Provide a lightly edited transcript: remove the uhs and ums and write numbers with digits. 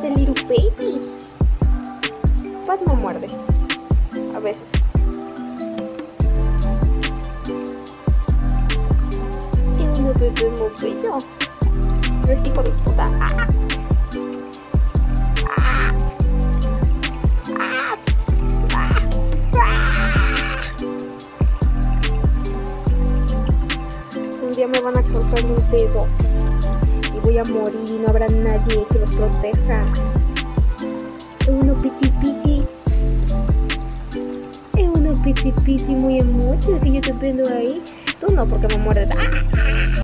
the little baby. Pat no muerde. A veces. Es un bebé muy bello. Pero este hijo de puta. ¡Ah! ¡Ah! ¡Ah! ¡Ah! ¡Ah! Un día me van a cortar un dedo y voy a morir y no habrá nadie que los proteja. Es uno piti piti. Es uno piti piti muy hermoso que yo te vendo ahí. Tú no, porque me mueres. ¡Ah!